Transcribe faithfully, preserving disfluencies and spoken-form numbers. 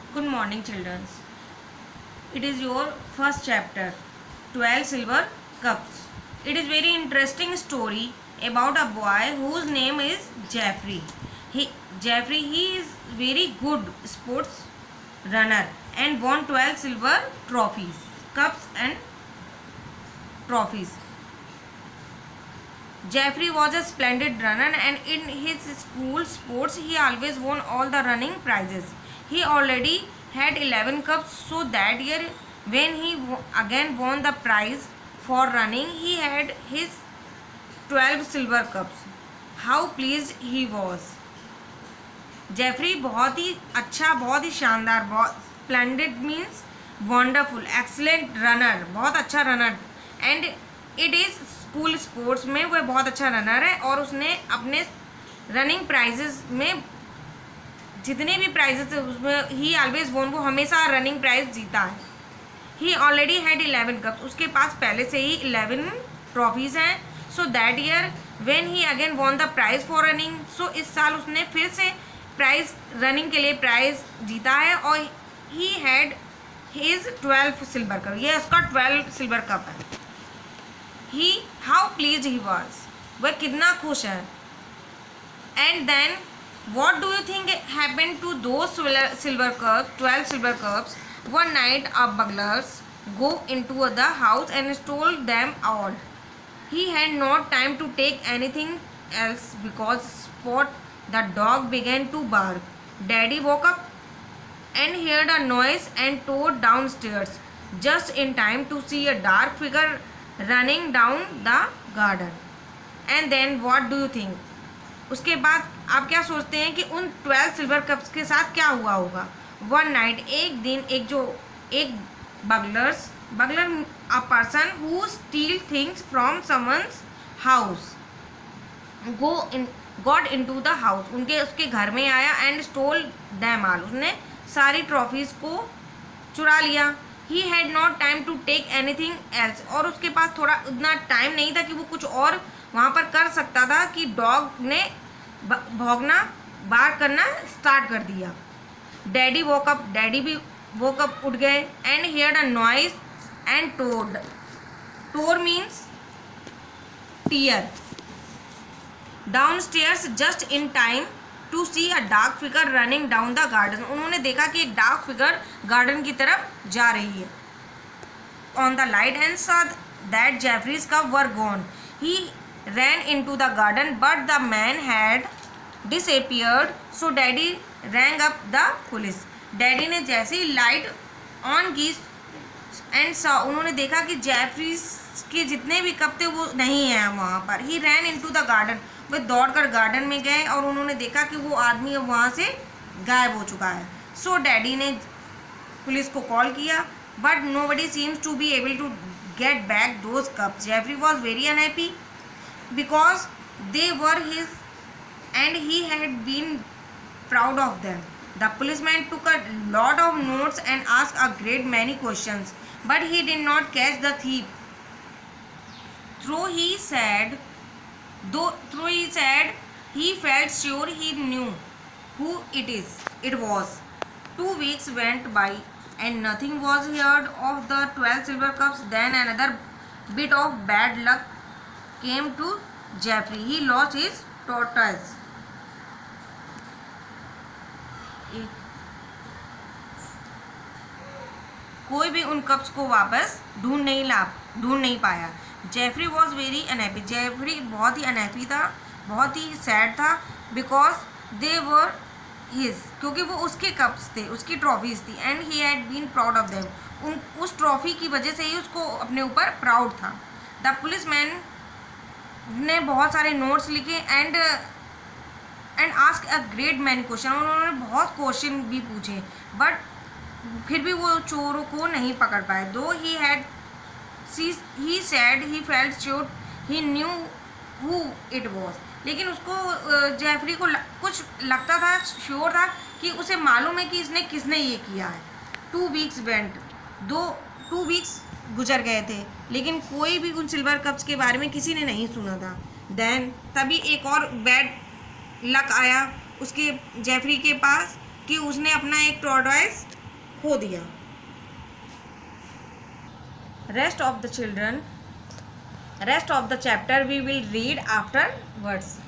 Good morning, children. It is your first chapter, twelve Silver Cups. It is very interesting story about a boy whose name is Jeffrey. He Jeffrey he is very good sports runner and won twelve silver trophies, cups and trophies. Jeffrey was a splendid runner and in his school sports he always won all the running prizes. He already had eleven cups, so that year when he again won the prize for running, he had his twelve silver cups. How pleased he was. Jeffrey बहुत ही अच्छा, बहुत ही शानदार, बहुत splendid means wonderful, excellent runner, बहुत अच्छा runner and it is school sports में वह बहुत अच्छा रनर है और उसने अपने रनिंग प्राइजेस में जितने भी प्राइजेस थे उसमें ही ऑलवेज वोन, वो हमेशा रनिंग प्राइज जीता है. He already had eleven cups, उसके पास पहले से ही इलेवन ट्रॉफीज़ हैं. So that year when he again won the prize for running, so इस साल उसने फिर से प्राइज रनिंग के लिए प्राइज जीता है और he had his twelve silver cup. ये उसका ट्वेल्व सिल्वर कप है. He how please he was, वह कितना खुश है. And then what do you think happen to दो silver cup, twelve silver cups. One night a burglars go into the house and stole them all. He had not time to take anything else because Spot the dog began to bark. Daddy woke up and heard a noise and tore downstairs just in time to see a dark figure running down the garden. And then what do you think? उसके बाद आप क्या सोचते हैं कि उन twelve silver cups के साथ क्या हुआ होगा. वन नाइट, एक दिन, एक जो एक burglars burglar a person who steal things from someone's house go in got into the house, उनके उसके घर में आया एंड स्टोल दैम ऑल, उसने सारी ट्रॉफीज़ को चुरा लिया. He had not time to take anything else, और उसके पास थोड़ा उतना टाइम नहीं था कि वो कुछ और वहाँ पर कर सकता था कि डॉग ने भौंकना, बार करना स्टार्ट कर दिया. डैडी वोकअप, डैडी भी वोकअप, उठ गए. And heard a noise and tore, tore means tear. Downstairs just in time to see a dark figure running down the garden, उन्होंने देखा कि एक डार्क फिगर गार्डन की तरफ जा रही है. On the light and saw that Jeffrey's cup were gone. He ran into the garden but the man had disappeared, so daddy rang up the police. Daddy ने जैसे ही लाइट ऑन की and saw, उन्होंने देखा कि Jefferies के जितने भी कप थे वो नहीं हैं वहाँ पर. He ran into the garden, वे दौड़ कर गार्डन में गए और उन्होंने देखा कि वो आदमी अब वहाँ से गायब हो चुका है. सो डैडी ने पुलिस को कॉल किया but nobody seems to be able to get back those cups. Jeffrey was very unhappy because they were his and he had been proud of them. The policeman took a lot of notes and asked a great many questions, but he did not catch the thief. Though he said, though though he said, he felt sure he knew who it is. It was. Two weeks went by and nothing was heard of the twelve silver cups. Then another bit of bad luck came to Jeffrey. He lost his tortoise. कोई भी उन cups को वापस ढूंढ नहीं ला ढूंढ नहीं पाया. Jeffrey was very unhappy, Jeffrey बहुत ही अनहैप्पी था, बहुत ही सैड था. बिकॉज दे वर हिज, क्योंकि वो उसके कप्स थे, उसकी ट्रॉफीज़ थी. And he had been proud of them, उन उस ट्रॉफी की वजह से ही उसको अपने ऊपर प्राउड था. द पुलिस मैन ने बहुत सारे नोट्स लिखे and and ask a great many question, उन्होंने बहुत क्वेश्चन भी पूछे बट फिर भी वो चोरों को नहीं पकड़ पाए. Though he had he said he felt sure he knew who it was, लेकिन उसको जेफरी को ल, कुछ लगता था, श्योर था कि उसे मालूम है कि इसने किसने ये किया है. टू वीक्स वेंट, दो टू वीक्स गुजर गए थे लेकिन कोई भी उन सिल्वर कप्स के बारे में किसी ने नहीं सुना था. देन तभी एक और बैड लक आया उसके जेफरी के पास कि उसने अपना एक टॉर्टॉइस खो दिया। Rest of the children rest of the chapter we will read afterwards words.